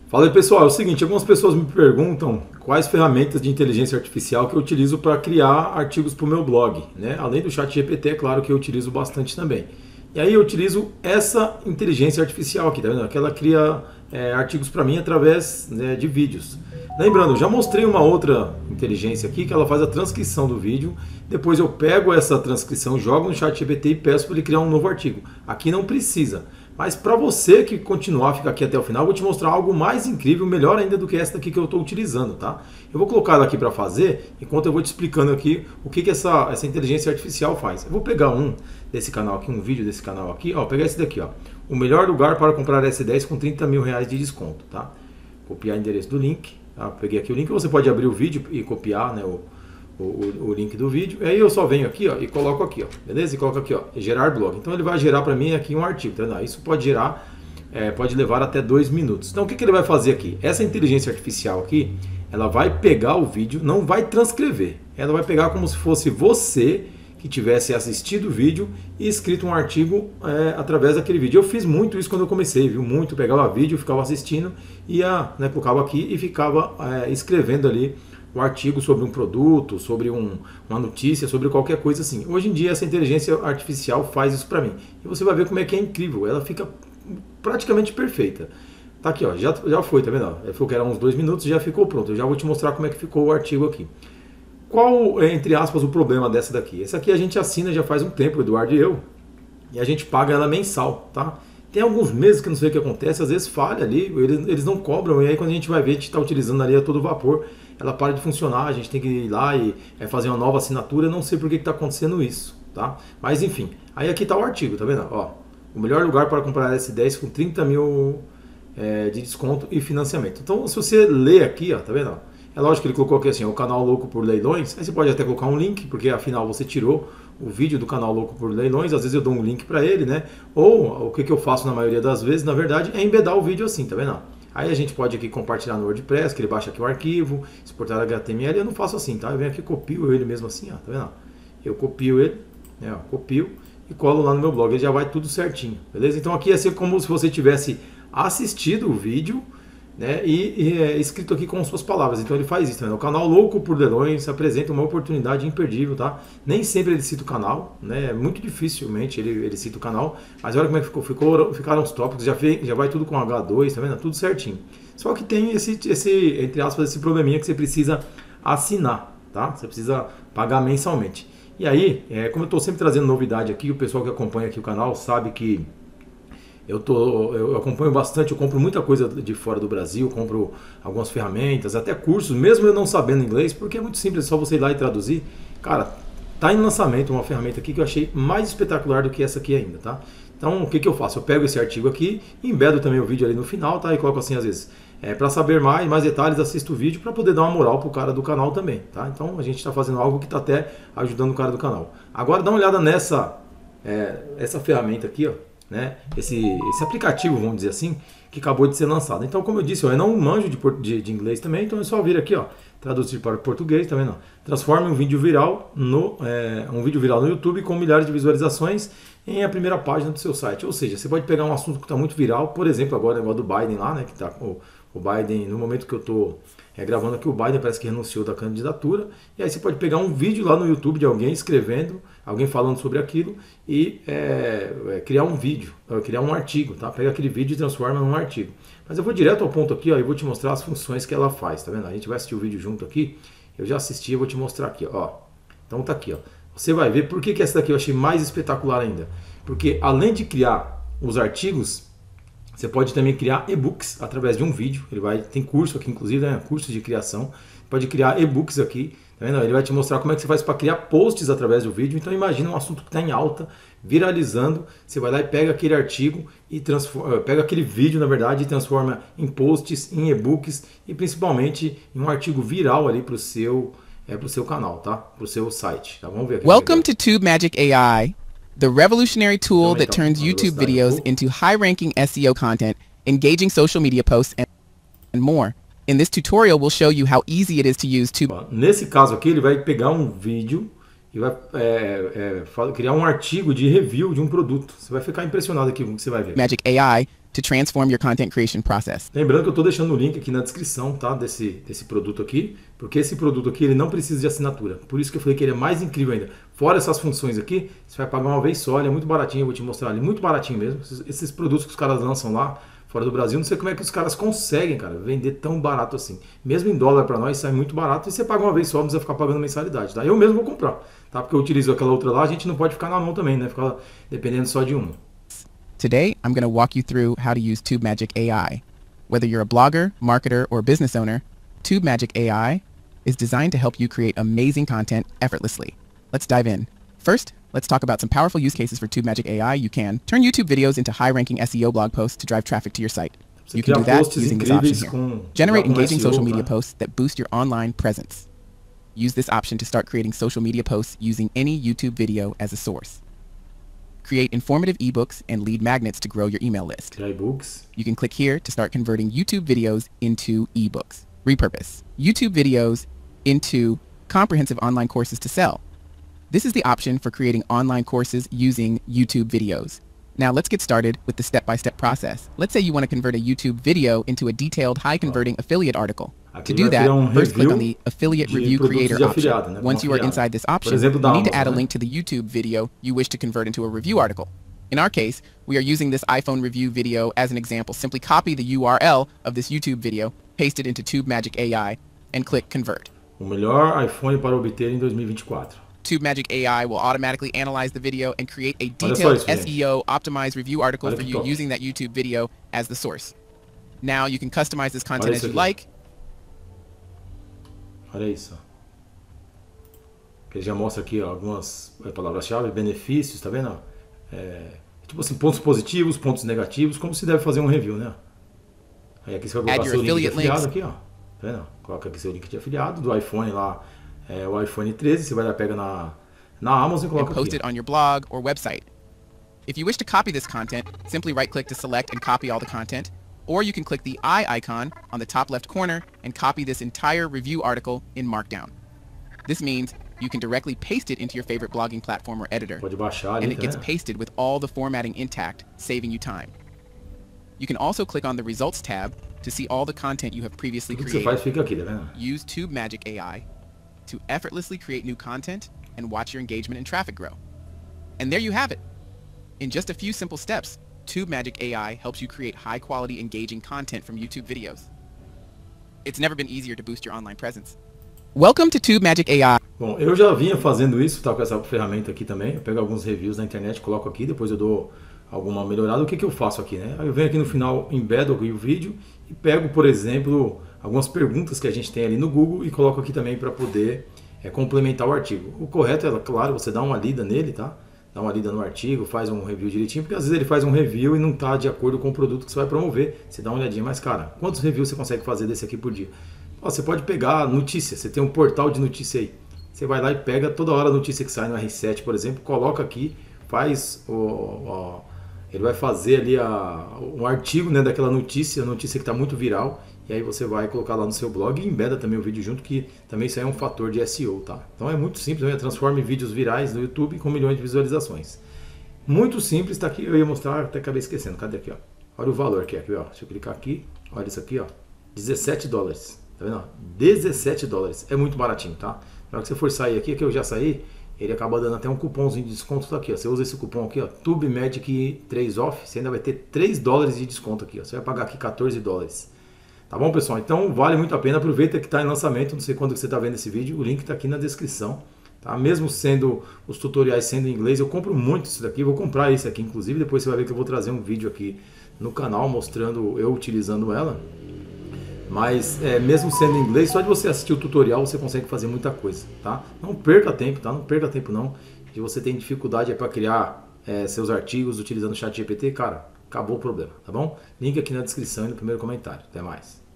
Fala aí, pessoal, é o seguinte, algumas pessoas me perguntam quais ferramentas de inteligência artificial que eu utilizo para criar artigos para o meu blog, né? Além do ChatGPT, é claro que eu utilizo bastante também. E aí eu utilizo essa inteligência artificial aqui, tá vendo? Que ela cria artigos para mim através, né, de vídeos. Lembrando, eu já mostrei uma outra inteligência aqui que ela faz a transcrição do vídeo. Depois eu pego essa transcrição, jogo no ChatGPT e peço para ele criar um novo artigo. Aqui não precisa. Mas para você que continuar, fica aqui até o final, eu vou te mostrar algo mais incrível, melhor ainda do que essa daqui que eu estou utilizando, tá? Eu vou colocar ela aqui para fazer, enquanto eu vou te explicando aqui o que essa inteligência artificial faz. Eu vou pegar um desse canal aqui, um vídeo desse canal aqui, ó, pegar esse daqui, ó. O melhor lugar para comprar S10 com 30 mil reais de desconto, tá? Copiar o endereço do link, tá? Peguei aqui o link, você pode abrir o vídeo e copiar, né, o link do vídeo. E aí eu só venho aqui, ó, e coloco aqui, ó, beleza? E coloco aqui, ó, gerar blog. Então ele vai gerar para mim aqui um artigo, tá? Isso pode gerar, pode levar até 2 minutos. Então o que ele vai fazer aqui? Essa inteligência artificial aqui, ela vai pegar o vídeo, não vai transcrever. Ela vai pegar como se fosse você que tivesse assistido o vídeo e escrito um artigo através daquele vídeo. Eu fiz muito isso quando eu comecei, viu? Muito, pegava vídeo, ficava assistindo, ia, né, colocava aqui e ficava escrevendo ali um artigo sobre um produto, sobre uma notícia, sobre qualquer coisa assim. Hoje em dia essa inteligência artificial faz isso para mim. E você vai ver como é que é incrível, ela fica praticamente perfeita. Tá aqui, ó, já foi, tá vendo? Ele falou que era uns 2 minutos, já ficou pronto. Eu já vou te mostrar como é que ficou o artigo aqui. Qual, entre aspas, o problema dessa daqui? Essa aqui a gente assina já faz um tempo, o Eduardo e eu, e a gente paga ela mensal, tá? Tem alguns meses que não sei o que acontece, às vezes falha ali, eles não cobram, e aí quando a gente vai ver, a gente está utilizando ali a todo vapor, ela para de funcionar, a gente tem que ir lá e fazer uma nova assinatura, não sei por que está acontecendo isso, tá? Mas enfim, aí aqui está o artigo, tá vendo? Ó, o melhor lugar para comprar S10 com 30 mil de desconto e financiamento. Então se você ler aqui, ó, tá vendo? É lógico que ele colocou aqui assim, o canal Louco por Leilões, aí você pode até colocar um link, porque afinal você tirou o vídeo do canal Louco por Leilões, às vezes eu dou um link para ele, né? Ou o que eu faço na maioria das vezes, na verdade, é embedar o vídeo assim, tá vendo? Aí a gente pode aqui compartilhar no WordPress, que ele baixa aqui o arquivo, exportar HTML, eu não faço assim, tá? Eu venho aqui, copio ele mesmo assim, ó, tá vendo? Eu copio ele, né, ó, copio e colo lá no meu blog, ele já vai tudo certinho, beleza? Então aqui é assim como se você tivesse assistido o vídeo, né, e escrito aqui com suas palavras. Então ele faz isso, né? O canal Louco por Leilões apresenta uma oportunidade imperdível, tá? Nem sempre ele cita o canal, né? Muito dificilmente ele cita o canal, mas olha como é que ficaram os tópicos, já vai tudo com H2, tá vendo? Tudo certinho. Só que tem esse entre aspas, esse probleminha que você precisa assinar, tá? Você precisa pagar mensalmente. E aí, como eu estou sempre trazendo novidade aqui, o pessoal que acompanha aqui o canal sabe que eu acompanho bastante, eu compro muita coisa de fora do Brasil, compro algumas ferramentas, até cursos, mesmo eu não sabendo inglês, porque é muito simples, é só você ir lá e traduzir. Cara, tá em lançamento uma ferramenta aqui que eu achei mais espetacular do que essa aqui ainda, tá? Então, o que eu faço? Eu pego esse artigo aqui, embedo também o vídeo ali no final, tá? E coloco assim, às vezes, para saber mais detalhes, assista o vídeo para poder dar uma moral pro cara do canal também, tá? Então, a gente está fazendo algo que está até ajudando o cara do canal. Agora, dá uma olhada essa ferramenta aqui, ó. Né? Esse aplicativo, vamos dizer assim, que acabou de ser lançado. Então, como eu disse, eu não manjo de inglês também, então é só vir aqui, ó, traduzir para o português, tá vendo? Transforme um vídeo viral no YouTube com milhares de visualizações em a primeira página do seu site. Ou seja, você pode pegar um assunto que está muito viral, por exemplo, agora o negócio do Biden lá, né? Que tá o Biden, no momento que eu estou gravando aqui, o Biden parece que renunciou da candidatura, e aí você pode pegar um vídeo lá no YouTube de alguém escrevendo, alguém falando sobre aquilo e criar um vídeo, criar um artigo, tá? Pega aquele vídeo e transforma num artigo. Mas eu vou direto ao ponto aqui, ó, e vou te mostrar as funções que ela faz, tá vendo? A gente vai assistir o vídeo junto aqui, eu já assisti, eu vou te mostrar aqui, ó. Então tá aqui, ó. Você vai ver por que essa daqui eu achei mais espetacular ainda. Porque além de criar os artigos, você pode também criar e-books através de um vídeo. Tem curso aqui, inclusive, né? Curso de criação. Pode criar e-books aqui. Tá vendo? Ele vai te mostrar como é que você faz para criar posts através do vídeo. Então imagina um assunto que está em alta, viralizando. Você vai lá e pega aquele artigo e pega aquele vídeo, na verdade, e transforma em posts, em e-books e principalmente em um artigo viral ali para o seu canal, tá? Para o seu site. Tá? Vamos ver aqui. Welcome to TubeMagic AI, the revolutionary tool that turns YouTube videos into high-ranking SEO content, engaging social media posts, and more. In this tutorial, we'll show you how easy it is to use Tube. Nesse caso aqui, ele vai pegar um vídeo e vai criar um artigo de review de um produto. Você vai ficar impressionado aqui com o que você vai ver. Magic AI to transform your content creation process. Lembrando que eu estou deixando o link aqui na descrição, tá, desse produto aqui, porque esse produto aqui ele não precisa de assinatura. Por isso que eu falei que ele é mais incrível ainda. Fora essas funções aqui, você vai pagar uma vez só, ele é muito baratinho, eu vou te mostrar ali, muito baratinho mesmo. Esses produtos que os caras lançam lá, fora do Brasil, não sei como é que os caras conseguem, cara, vender tão barato assim. Mesmo em dólar para nós sai muito barato e você paga uma vez só, não precisa ficar pagando mensalidade, tá? Eu mesmo vou comprar, tá? Porque eu utilizo aquela outra lá, a gente não pode ficar na mão também, né? Ficar dependendo só de uma. Today, I'm going to walk you through how to use TubeMagic AI. Whether you're a blogger, marketer, or business owner, TubeMagic AI is designed to help you create amazing content effortlessly. Let's dive in. First, let's talk about some powerful use cases for TubeMagic AI. You can turn YouTube videos into high-ranking SEO blog posts to drive traffic to your site. You can do that using this option here. Generate engaging social media posts that boost your online presence. Use this option to start creating social media posts using any YouTube video as a source. Create informative ebooks and lead magnets to grow your email list. You can click here to start converting YouTube videos into ebooks. Repurpose YouTube videos into comprehensive online courses to sell. This is the option for creating online courses using YouTube videos. Now let's get started with the step-by-step process. Let's say you want to convert a YouTube video into a detailed, high-converting affiliate article. To do that, first click on the Affiliate Review Creator option. Once you are inside this option, you need to add a link to the YouTube video you wish to convert into a review article. In our case, we are using this iPhone review video as an example. Simply copy the URL of this YouTube video, paste it into TubeMagic AI, and click Convert. O melhor iPhone para obter em 2024. TubeMagic AI will automatically analyze the video and create a detailed SEO optimized review article for you using that YouTube video as the source. Now you can customize this content as you like. Olha isso. Ele já mostra aqui ó, algumas palavras-chave, benefícios, tá vendo? Tipo assim, pontos positivos, pontos negativos, como se deve fazer um review, né? Aí aqui você vai colocar seu link de afiliado aqui, ó. Tá vendo? Coloca aqui seu link de afiliado do iPhone lá. O iPhone 13, você vai lá, pega na Amazon e coloca post it on your blog or website. If you wish to copy this content, simply right-click to select and copy all the content, or you can click the eye icon on the top left corner and copy this entire review article in Markdown. This means you can directly paste it into your favorite blogging platform or editor, Pode baixar ali, and it gets pasted with all the formatting intact, saving you time. You can also click on the Results tab to see all the content you have previously created. Fica aqui, tá vendo? Use TubeMagic AI to effortlessly create new content and watch your engagement and traffic grow. And there you have it. In just a few simple steps, TubeMagic AI helps you create high-quality, engaging content from YouTube videos. It's never been easier to boost your online presence. Welcome to TubeMagic AI. Bom, eu já vinha fazendo isso, tá, com essa ferramenta aqui também. Eu pego alguns reviews na internet, coloco aqui, depois eu dou alguma melhorada. O que eu faço aqui, né? Eu venho aqui no final, embedo o vídeo e pego, por exemplo, algumas perguntas que a gente tem ali no Google e coloco aqui também para poder complementar o artigo. O correto é, claro, você dá uma lida nele, tá? Dá uma lida no artigo, faz um review direitinho, porque às vezes ele faz um review e não está de acordo com o produto que você vai promover. Você dá uma olhadinha, mas cara, quantos reviews você consegue fazer desse aqui por dia? Você pode pegar notícia, você tem um portal de notícia aí. Você vai lá e pega toda hora a notícia que sai no R7, por exemplo, coloca aqui, faz ele vai fazer ali um artigo, né, daquela notícia, a notícia que está muito viral, e aí você vai colocar lá no seu blog e embeda também o vídeo junto, que também isso aí é um fator de SEO, tá? Então é muito simples, né? Transforme vídeos virais no YouTube com milhões de visualizações. Muito simples, tá aqui, eu ia mostrar, até acabei esquecendo, cadê aqui, ó? Olha o valor que é aqui, ó, deixa eu clicar aqui, olha isso aqui, ó, $17, tá vendo? $17, é muito baratinho, tá? Na hora que você for sair aqui, que eu já saí, ele acaba dando até um cupomzinho de desconto, tá aqui, ó. Você usa esse cupom aqui, ó, TubeMagic 3 off, você ainda vai ter $3 de desconto aqui, ó. Você vai pagar aqui $14. Tá bom, pessoal? Então vale muito a pena, aproveita que está em lançamento, não sei quando que você está vendo esse vídeo, o link está aqui na descrição, tá? Mesmo sendo os tutoriais sendo em inglês, eu compro muito isso daqui, vou comprar esse aqui, inclusive, depois você vai ver que eu vou trazer um vídeo aqui no canal mostrando eu utilizando ela. Mas mesmo sendo em inglês, só de você assistir o tutorial você consegue fazer muita coisa, tá? Não perca tempo, tá? Não perca tempo não. Se você tem dificuldade para criar seus artigos utilizando o ChatGPT, cara, acabou o problema, tá bom? Link aqui na descrição e no primeiro comentário. Até mais.